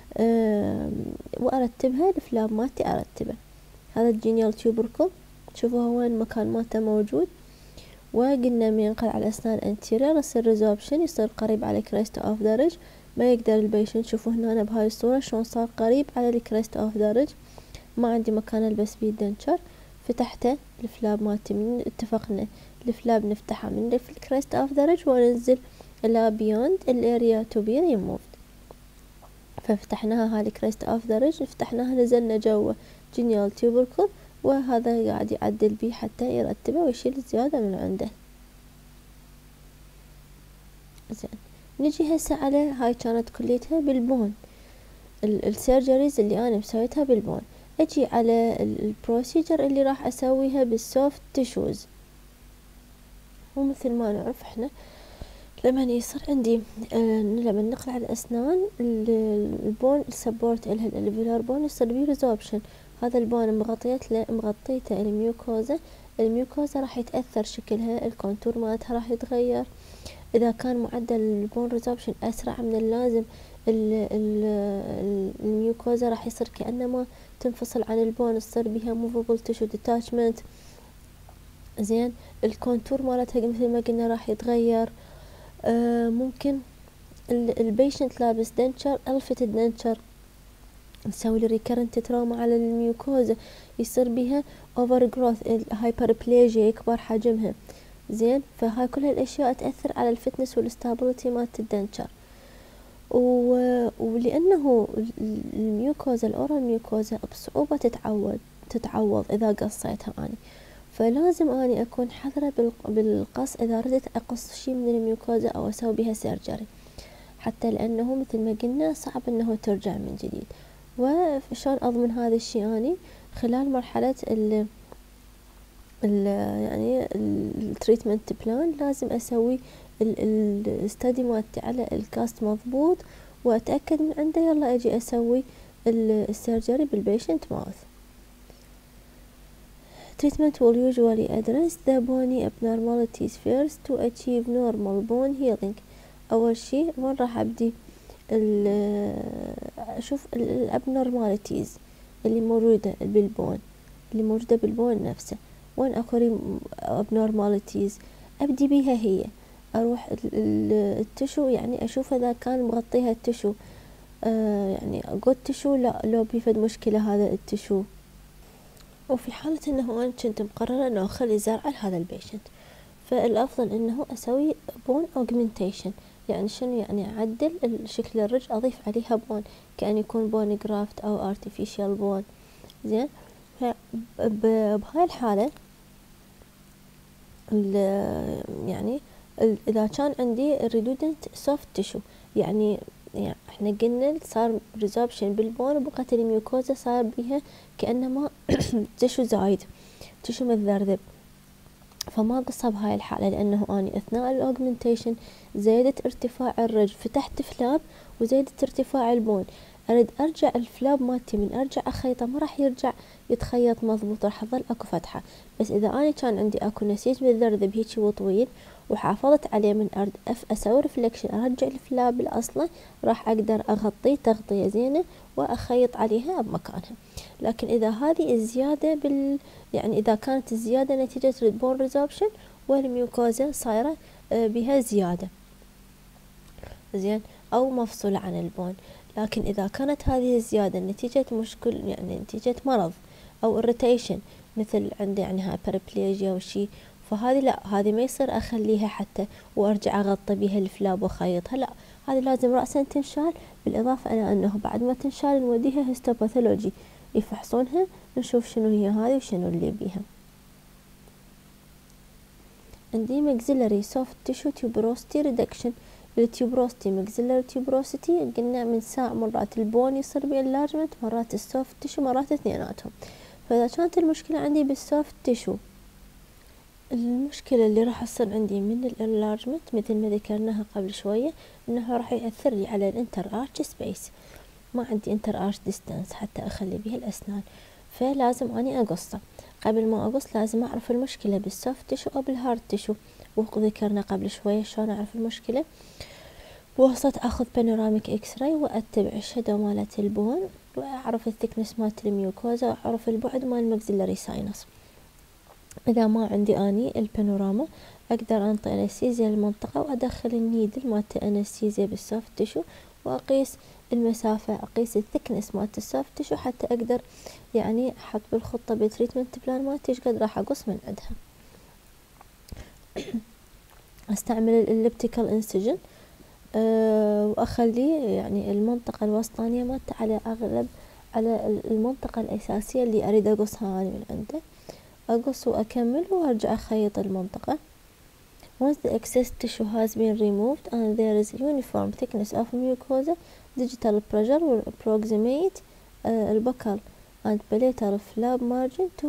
وارتبها. الفلاب مالتي ارتبه. هذا الجينيال تيوبركل شوفوا وين المكان مالته موجود، وقلنا من ينقل على الاسنان الانتيرير يصير ريزوربشن، يصير قريب على كريست اوف ذا ريج، ما يقدر البيشنت. شوفوا هنا بهاي الصورة شلون صار قريب على الكريست اوف ذا ريج، ما عندي مكان البس بيه الدنشر. فتحته الفلاب مالتي، من اتفقنا الفلاب نفتحها من الكريست اوف ذا ريج وننزل الى بيوند الاريا تو بي ريموفد. ففتحناها هاي الكريست اوف ذا ريج، فتحناها نزلنا جوا جينيال تيوبركل، وهذا قاعد يعدل بيه حتى يرتبه ويشيل الزيادة من عنده. زين نجي هسه على هاي كانت كليتها بالبون، السيرجريز اللي انا مسويتها بالبون. اجي على البروسيجر اللي راح اسويها بالسوفت تيشوز. ومثل ما نعرف احنا لما يصير عندي لما نقلع الاسنان البون السبورت الها الالفيولار بون يصير بيه ريزوربشن. هذا البون مغطيته الميوكوزا راح يتأثر شكلها، الكونتور مالتها راح يتغير. اذا كان معدل البون ريزوربشن اسرع من اللازم الميوكوزا راح يصير كأنما تنفصل عن البون، يصير بها موفابل تيشو ديتاتشمنت. زين الكونتور مالتها مثل ما قلنا راح يتغير. ممكن البيشنت لابس دنشر الفت الدنشر نسوي له ريكرنت تروما على الميوكوزا، يصير بها اوفر جروث هايبربليجيا، يكبر حجمها. زين فهاي كل هالاشياء تأثر على الفتنس والستابيليتي مالت الدنشر. ولانه الميوكوزا الاورال ميوكوزا بصعوبة تتعوض اذا قصيتها اني، فلازم اني اكون حذرة بالقص اذا ردت اقص شي من الميوكوزا او اسوي بها سيرجري، حتى لانه مثل ما قلنا صعب انه ترجع من جديد. وشون اضمن هذا الشي اني خلال مرحلة يعني التريتمنت بلان لازم اسوي الستادي مالتي على الكاست مضبوط واتاكد من عنده، يلا اجي اسوي السيرجري بالبيشنت ماوث. Treatment will usually address the bony abnormalities first to achieve normal bone healing. أول شي وين راح أبدي أشوف الابنورماليتيز اللي موجودة بالبون نفسه. وين اكو abnormalities ابدي بيها هي، اروح التشو يعني اشوف اذا كان مغطيها التشو يعني good تشو لا لو بيفد مشكلة هذا التشو. وفي حالة انه انا كنت مقررة انه اخلي زرع لهذا البيشنت، فالافضل انه اسوي بون augmentation. يعني شنو يعني؟ اعدل شكل الرج، اضيف عليها بون كأن يكون بون جرافت او artificial بون. زين، بهاي الحالة يعني اذا كان عندي redundant soft tissue، يعني احنا قلنا صار ريزوربشن بالبون وبقت الميوكوزا صار بيها كأنما تشو زايد، تشو متذرذب. فما قصة بهاي الحالة، لأنه أني أثناء الأوغمنتيشن زيدت ارتفاع الرج، فتحت فلاب وزيدت ارتفاع البون. أريد أرجع الفلاب مالتي من أرجع أخيطه ما راح يرجع يتخيط مضبوط، راح تظل أكو فتحة. بس إذا أنا كان عندي أكو نسيج متذرذب هيجي وطويل وحافظت عليه من أرد أسوي رفلكشن أرجع الفلاب الأصله، راح أقدر أغطيه تغطية زينة وأخيط عليها بمكانها. لكن إذا هذه الزيادة يعني إذا كانت الزيادة نتيجة البون ريزوربشن والميوكوزا صايرة بها زيادة، زين، أو مفصولة عن البون. لكن إذا كانت هذه الزيادة نتيجة مشكل، يعني نتيجة مرض أو irritation، مثل عندي يعني هايبربليجيا وشي، فهذه لا، هذه ما يصير أخليها حتى وأرجع أغطي بها الفلاب وأخيطها، لا، هذه لازم رأسا تنشال. بالإضافة إلى أنه بعد ما تنشال نوديها هيستوباثولوجي يفحصونها نشوف شنو هي هذه وشنو اللي بيها. عندي maxillary soft tissue tuberosity reduction. التيوبروستي maxillary tuberosity قلنا من ساع مرات البون يصير بيه enlargement، مرات السوفت تيشو، مرات اثنيناتهم. فإذا كانت المشكلة عندي بالسوفت تيشو، المشكلة اللي راح تصير عندي من الانلارجمنت مثل ما ذكرناها قبل شوية، انه راح يأثر لي على الانتر ارش سبيس. ما عندي انتر ارش ديستانس حتى اخلي بها الاسنان، فلازم اني اقصه. قبل ما اقص لازم اعرف المشكلة بالسوفت تيشو او بالهارد تيشو، وذكرنا قبل شوية شلون اعرف المشكلة. وسط اخذ بانوراميك اكس راي واتبع الشادو مالت البون، واعرف الثكنس مالت الميوكوزا، واعرف البعد مال الماكسيلاري ساينس. إذا ما عندي أني البانوراما أقدر أنطي أنستيزيا للمنطقة وأدخل النيدل مالت أنستيزيا بالسوفت تيشو، وأقيس المسافة، أقيس الثكنس مالت السوفت تيشو حتى أقدر يعني أحط بالخطة بالتريتمنت بلان مالتي إيش قد راح أقص من عندها. أستعمل الإليبتيكال انسجن وأخلي يعني المنطقة الوسطانية مالته على المنطقة الأساسية اللي أريد أقصها أنا من عنده، أقص وأكمل وأرجع أخيط المنطقة. Once the excess tissue has been removed and there is uniform thickness of mucosa, digital pressure will approximate الbuccal and palatal flap margin to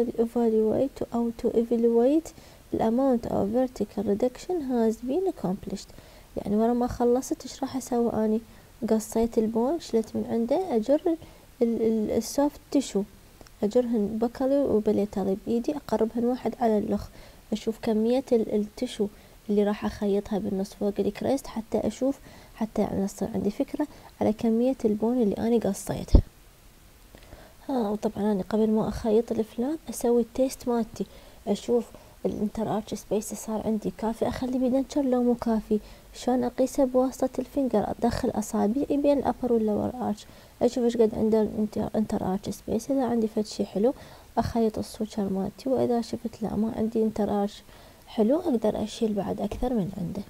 evaluate the amount of vertical reduction has been accomplished. يعني ورا ما خلصت ايش راح اسوي اني؟ قصيت البون، شلت من عنده، اجر السوفت تيشو، أجرهن بكالي وبليتالي بإيدي، أقربهن واحد على الأخ، أشوف كمية التشو اللي راح أخيطها بالنص فوق الكريست، حتى أشوف، حتى يعني يصير عندي فكرة على كمية البون اللي أنا قصيتها. وطبعا أنا قبل ما أخيط الفلاب أسوي التيست مالتي، أشوف الانتر ارش سبيس صار عندي كافي أخلي بيدنشر لو مو كافي، شلون أقيسه بواسطة الفينجر، أدخل أصابعي بين الأبر واللور ارش، أشوف ايش قد عنده انتر ارش سبيس. إذا عندي فد شي حلو أخيط السوتشر مالتي، وإذا شفت لا ما عندي انتر ارش حلو أقدر أشيل بعد أكثر من عنده.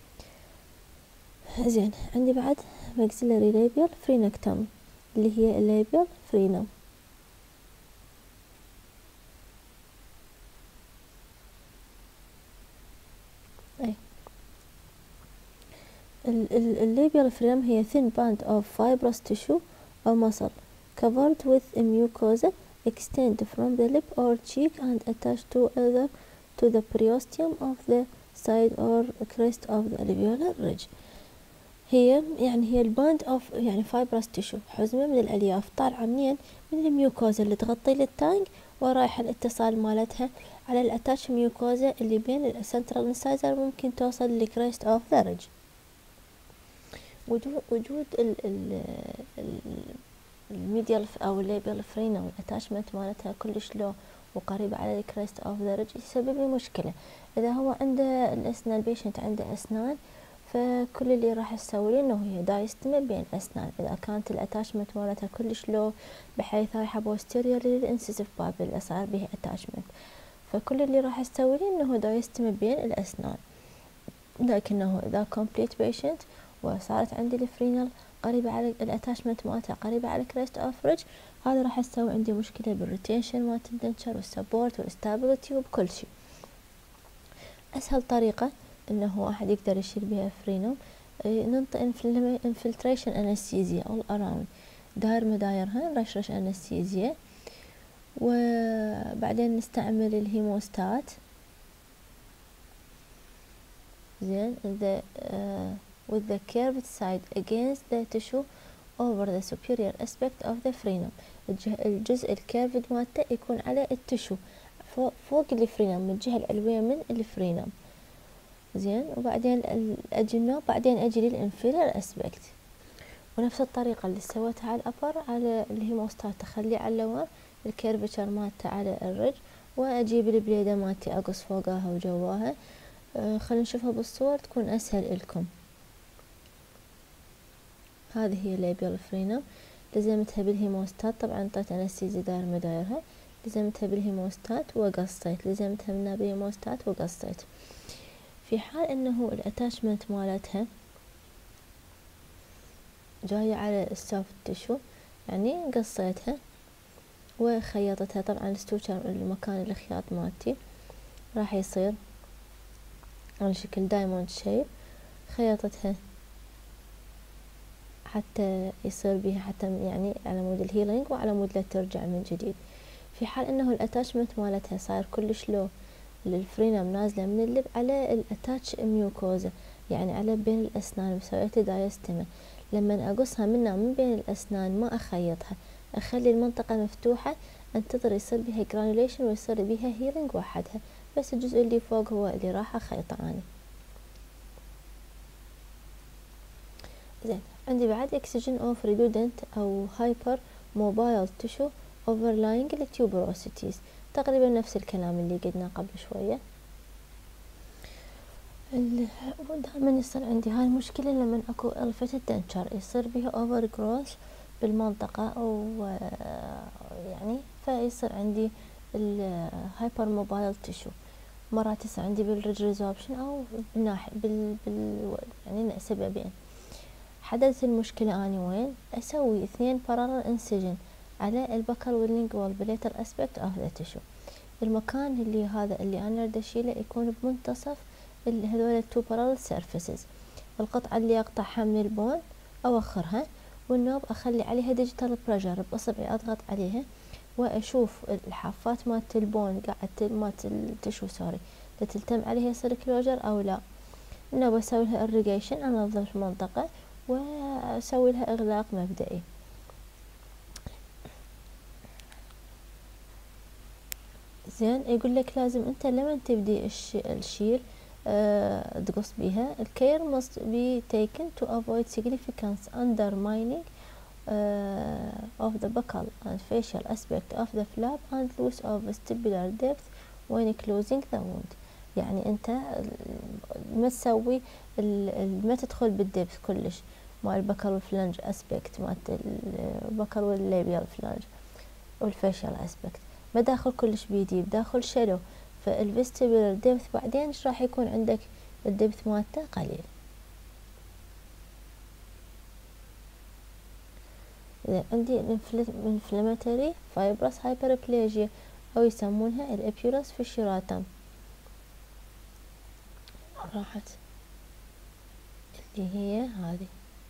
زين، عندي بعد maxillary labial frenectomy اللي هي الليبيال فرينم. الليبيال فرينم هي thin band of fibrous tissue or muscle covered with a mucosa extend from the lip or cheek and attached to either to the periosteum of the side or crest of the alveolar ridge. هي الباند اوف يعني fibrous tissue، حزمة من الألياف طالعة منين؟ من الميوكوزا اللي تغطي للتانج، ورايحة الاتصال مالتها على الاتاتش ميوكوزا اللي بين السنترال انسايزر، ممكن توصل للكريست اوف ذا ريدج. وجود الميديال او الليبيال فرينم الاتاشمنت مالتها كلش لو وقريبة على الكريست اوف ذا ريدج يسبب لي مشكلة. اذا هو عنده الاسنان البيشنت عنده اسنان، فكل اللي راح تسوي انه هي دايستمة بين الاسنان. اذا كانت الاتاشمنت مالتها كلش لو بحيث رايحة بوستيريور للانسيسيف باب اللي صار به اتاشمنت، فكل اللي راح تسوي انه دايستمة بين الاسنان. لكنه اذا كومبليت بيشنت وصارت عندي الفرينال قريبة على الاتاشمنت مالتها قريبة على الكريست اوف ريدج، هذا راح تسوي عندي مشكلة بالريتينشن مالت الدنشر والسبورت والستابيليتي وبكل شيء. اسهل طريقة انه واحد يقدر يشيل بها فرينوم، ننطي انفلتريشن انستيزيا all around، داير مدايرها نرشرش انستيزيا، وبعدين نستعمل الهيموستات. زين with the curved side against the tissue over the superior aspect of the frenum. الجزء الكيرفد مالته يكون على التشو فوق الفرينم من الجهة العلوية من الفرينم. زين، وبعدين اجي النوب، بعدين اجي للانفيرير اسبكت، ونفس الطريقة اللي سويتها على الابر على الهيموستات اخليه على اللور، الكيرفتشر مالته على الرج، واجيب البليدة مالتي اقص فوقها وجواها. خلينا نشوفها بالصور تكون اسهل لكم. هذه هي الليبيال فرينم، لزمتها بالهيموستات، طبعا انطيت انستيزي داير مدايرها، لزمتها بالهيموستات وقصيت، لزمتها منها بالهيموستات وقصيت. في حال انه الاتاشمنت مالتها جاية على السوفت تيشو، يعني قصيتها وخيطتها. طبعا الستوشر المكان الخياط مالتي راح يصير على شكل دايموند شيب، خيطتها حتى يصير بيها حتى يعني على مود الهيلينج وعلى مود لا ترجع من جديد. في حال انه الاتاشمنت مالتها صاير كلش لو، الفرينم نازلة من اللب على الاتاتش ميوكوزا، يعني على بين الاسنان، مسويته دايستمة، لما اقصها منها من بين الاسنان ما اخيطها، اخلي المنطقة مفتوحة، انتظر يصير بها جرانوليشن ويصير بها هيلينج وحدها، بس الجزء اللي فوق هو اللي راح اخيطه اني. زين، عندي بعد اكسجين اوف ريدودنت او هايبر موبايل تيشو overlying التيوبروسيتيز، تقريبا نفس الكلام اللي قلنا قبل شوية. دائما يصير عندي هاي المشكلة لما اكو الفة الدنشر يصير بها اوفر جروث بالمنطقة، او يعني فيصير عندي الهايبر موبايل تيشو. مرات يصير عندي بالريج ريزوربشن او بالناحية يعني سببين. حدثت المشكلة اني وين اسوي 2 parallel incision على البكر واللينجوال بليتر اسبكت اوف ذا تيشو. المكان اللي هذا اللي انا اريد اشيله يكون بمنتصف هذول التو parallel surfaces. القطعة اللي اقطعها من البون اوخرها، والنوب اخلي عليها ديجيتال بريشر باصبعي، اضغط عليها واشوف الحافات مالت البون قاعد مالت التشو سوري تلتم عليها يصير كلوجر او لا. النوب اسوي لها irrigation، انظف المنطقة واسوي لها اغلاق مبدئي. زين، يقول لك لازم انت لما تبدي الشيل تقص بيها. الكير must be taken to avoid significant undermining of the buccal and facial aspect of the flap and loss of vestibular depth when closing the wound. يعني انت ما تسوي ما تدخل بالدبث كلش مع البكر والفلنج اسبكت مع البكر والليبيال فلنج والفيشل اسبكت، ما داخل كلش بيديب، داخل شلو، فالفيستيبولر ديبث بعدين ايش راح يكون عندك الدبث مالته قليل. عندي الانفلاماتوري فايبرس هايبربليجيا او يسمونها الابيورس فيشيراتم، راحت اللي هي هذه.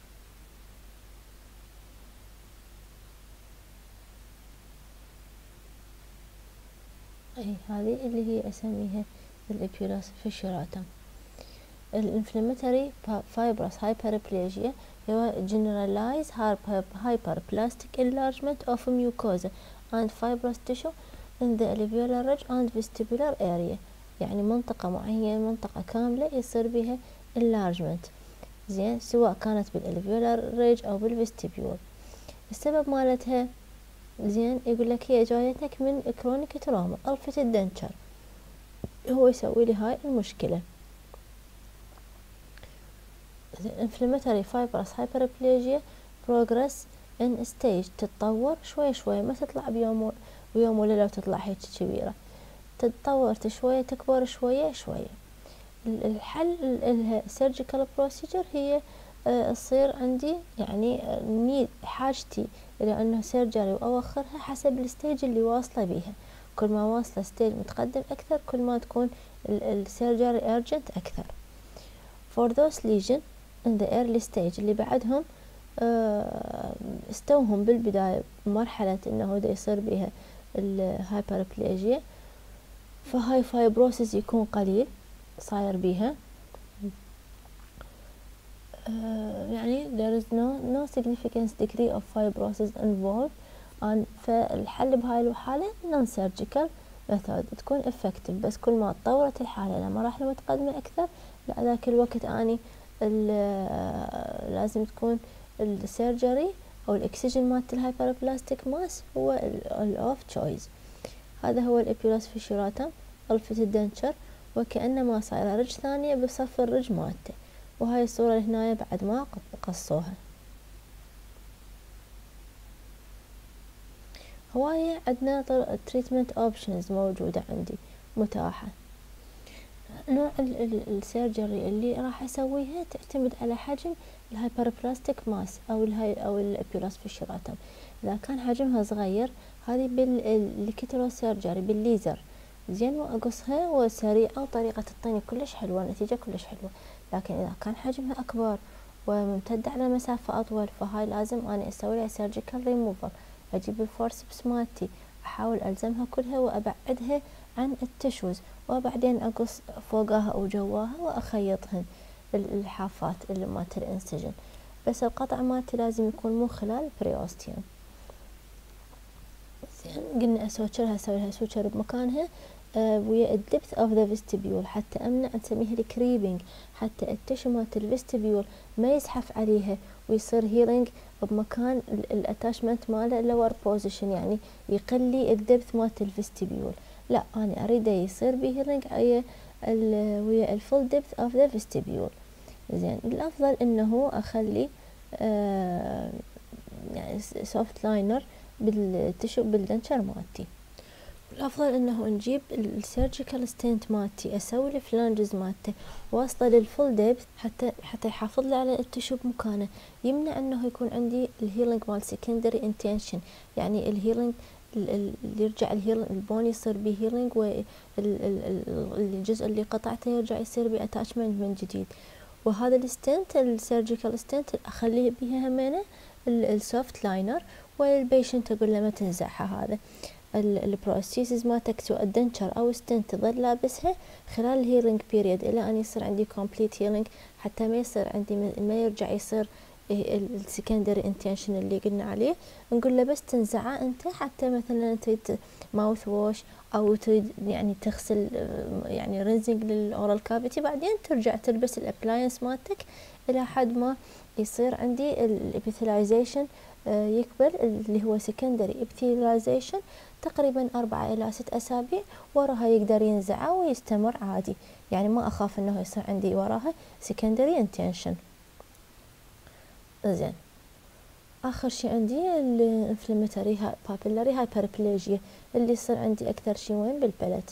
اي هذه اللي هي اسميها الابيورس فيشيراتم. الانفلاماتوري فايبرس هايبربليجيا هو generalized hyperplastic enlargement of mucosa and fibrous tissue in the alveolar ridge and vestibular area، يعني منطقة معينة، منطقة كاملة يصير بها enlargement زين، سواء كانت بالالفيولار ريج او بالفيستيبيول. السبب مالتها زين يقول لك هي جايتك من كرونيك تروما ألفت الدنشر، هو يسوي لي هاي المشكلة. inflammatory fibrous hyperplasia progress in stage، تتطور شوي شوي، ما تطلع بيوم وليلة وتطلع هيك كبيرة، تتطور شوية، تكبر شوية شوية. الحل السيرجيكال بروسيجر هي تصير عندي يعني نيد حاجتي الى انه سيرجري واوخرها حسب الستيج اللي واصله بيها. كل ما واصله ستيج متقدم اكثر كل ما تكون السيرجري urgent اكثر. for those lesion in the early stage اللي بعدهم استوهم بالبداية بمرحلة انه دا يصير بيها الهايبربليجيا، فهاي فايبروسيس يكون قليل صاير بيها، يعني there is no significant degree of fibrosis involved. فالحل بهاي الحالة non surgical method تكون effective، بس كل ما تطورت الحالة إلى مراحل متقدمة أكثر لا ذاك الوقت أني لازم تكون السيرجري أو الإكسجين مالت الهايبربلاستيك ماس هو الأوف تشويس. هذا هو الإبيولاس فيشيراتم ألفت الدنشر، وكأنما صايرة رج ثانية بصف الرج مالته. وهاي الصورة هنا بعد ما قصوها. هواية عندنا treatment options موجودة عندي متاحة. نوع السيرجري اللي راح اسويها تعتمد على حجم الهايبربلاستيك ماس او الابيولاس فيشيراتم. اذا كان حجمها صغير هذه بالكترو سيرجري بالليزر زين، واقصها وسريعة وطريقة تعطيني كلش حلوة، نتيجة كلش حلوة. لكن اذا كان حجمها اكبر وممتدة على مسافة اطول فهاي لازم اني اسوي لها سيرجيكال ريموفر، اجيب الفورسبس مالتي احاول الزمها كلها وابعدها عن التشوز، وبعدين اقص فوقها او جواها واخيطهن الحافات اللي مالت الانسجن. بس القطع مالتي لازم يكون مو خلال بريوستيوم. زين، قلنا اسوي لها سوتشر بمكانها ويا الدبث اوف ذا فيستيبيول حتى امنع، نسميها الكريبنج، حتى التشو مالت الفيستيبيول ما يزحف عليها ويصير هيلينج بمكان الاتاشمنت ماله اللور بوزيشن، يعني يقل لي الدبث مالت الفيستيبيول. لا، انا اريده يصير بيه هيلينج ويا الفول دبث اوف ذا فيستيبيول. زين، الافضل انه اخلي يعني سوفت لاينر بالتشو بالدنشر مالتي. الافضل انه نجيب السيرجيكال ستنت مالتي اسوي الفلانجز مالته واصله للفول ديبث حتى يحافظ لي على التشو بمكانه، يمنع انه يكون عندي الهيلينج مال سكندري انتنشن، يعني الهيلينج اللي يرجع البون يصير بيه هيلينج والجزء اللي قطعته يرجع يصير بيه اتاتشمنت من جديد. وهذا الستنت السيرجيكال ستنت اخليه بيها همينه السوفت لاينر، والبيشنت اقول له ما تنزعها. هذا البروستيسز مالتك سواء الدنشر او ستنت تظل لابسها خلال الهيلينج بيريد الى ان يصير عندي كومبليت هيلينج، حتى ما يصير عندي ما يرجع يصير السكندري انتنشن اللي قلنا عليه. نقول له بس تنزعه انت، حتى مثلا تريد ماوث ووش او تريد يعني تغسل يعني رينزنج للاورال كافيتي، بعدين ترجع تلبس الابلاينس مالتك الى حد ما يصير عندي الابيثيلايزيشن يكبر، اللي هو سكندري ابيثيلايزيشن تقريبا 4 إلى 6 أسابيع، وراها يقدر ينزعه ويستمر عادي، يعني ما أخاف إنه يصير عندي وراها secondary intention. زين، آخر شي عندي الانفلاماتوري بابيلاري هايبربليجيا اللي يصير عندي أكثر شي وين بالبلت.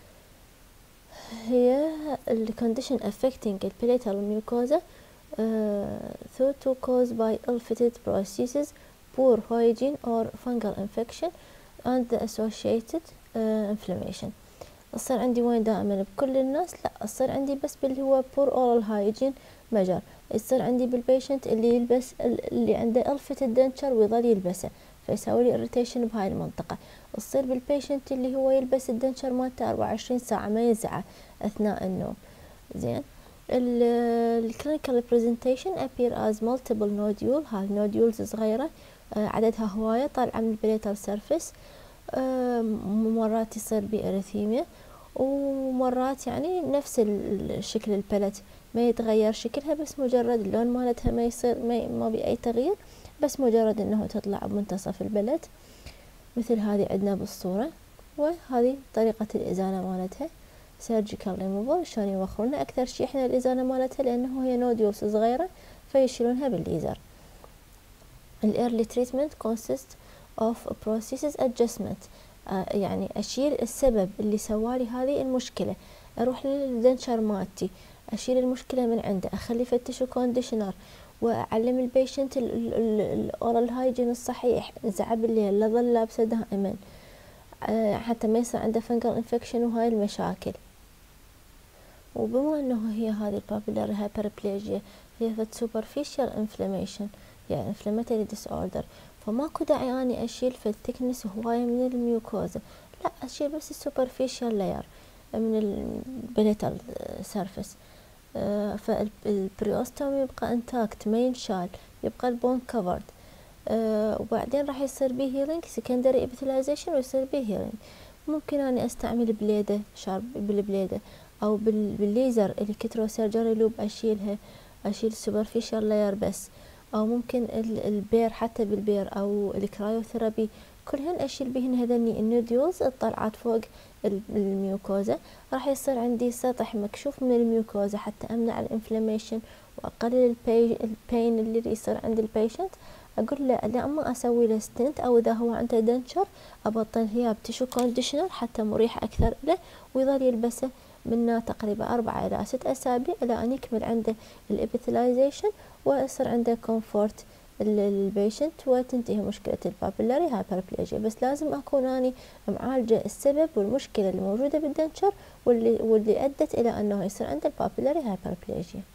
هي الكونديشن affecting البليتال mucosa thought to cause by ill-fitted prosthesis, poor hygiene or fungal infection and the associated inflammation. تصير عندي وين دائما بكل الناس؟ لا، تصير عندي بس باللي هو poor oral hygiene مجر، يصير عندي بالبيشنت اللي يلبس اللي عنده ill-fitted denture ويظل يلبسه فيسوي لي irritation بهاي المنطقة. تصير بالبيشنت اللي هو يلبس الدنشر مالته 24 ساعة ما ينزعه أثناء النوم. زين، الكلينيكال بريزنتيشن appear as multiple nodule، هاي نوديولز صغيرة عددها هواية طالعة من البليتال سيرفيس، مرات يصير بإريثيميا، ومرات يعني نفس الشكل البلت ما يتغير شكلها، بس مجرد اللون مالتها ما يصير ما بي أي تغيير، بس مجرد انه تطلع بمنتصف البلت مثل هذه عندنا بالصورة. وهذه طريقة الإزالة مالتها سيرجيكال ريموفال. شلون يوخرونها؟ أكثر شي إحنا الإزالة مالتها لأنه هي نوديولز صغيرة فيشيلونها بالليزر. الإيرلي تريتمنت consists of processes adjustment، يعني أشيل السبب اللي سوالي هذه المشكلة، أروح للدنشر مالتي أشيل المشكلة من عنده، أخلي فتشو كونديشنر، وأعلم البيشنت الأورال هايجين الصحيح، نزعه بالليل لا ظل لابسه دائما حتى ما يصير عنده فنجل انفكشن وهاي المشاكل. وبما انه هي هذه البابيلاري هايبربليجيا هي فد سوبرفيشال انفلاميشن، يعني انفلاماتوري ديس اوردر، فماكو داعي اني اشيل فد ثيكنس هواية من الميوكوزا، لا اشيل بس السوبرفيشال لاير من البليتال سيرفيس. فالبريوستوم يبقى انتاكت ما ينشال، يبقى البون كفرد. وبعدين راح يصير بيه هيلينج سكندري ابيثيلايزيشن ويصير بيه هيلينج. ممكن اني استعمل بليدة شارب بالبليدة او بالليزر الكترو سيرجري لوب اشيل السوبرفيشال لاير بس، او ممكن البير حتى بالبير او الكرايوثيرابي كلهن اشيل بهن هذني النوديولز الطلعات فوق الميوكوزا. راح يصير عندي سطح مكشوف من الميوكوزا حتى امنع الانفلاميشن واقلل البين اللي يصير عند البيشنت. اقول له لا اما اسوي له ستنت، او اذا هو عنده دنشر ابطل هي بتشو كونديشنر حتى مريح اكثر له، ويظل يلبسه من تقريبا 4 إلى 6 أسابيع إلى أن يكمل عنده الإبيثيلايزيشن ويصير عنده كومفورت البيشنت وتنتهي مشكلة البابيلاري هايبربليجيا. بس لازم أكون أني معالجة السبب والمشكلة اللي موجودة بالدنشر واللي أدت إلى أنه يصير عنده البابيلاري هايبربليجيا.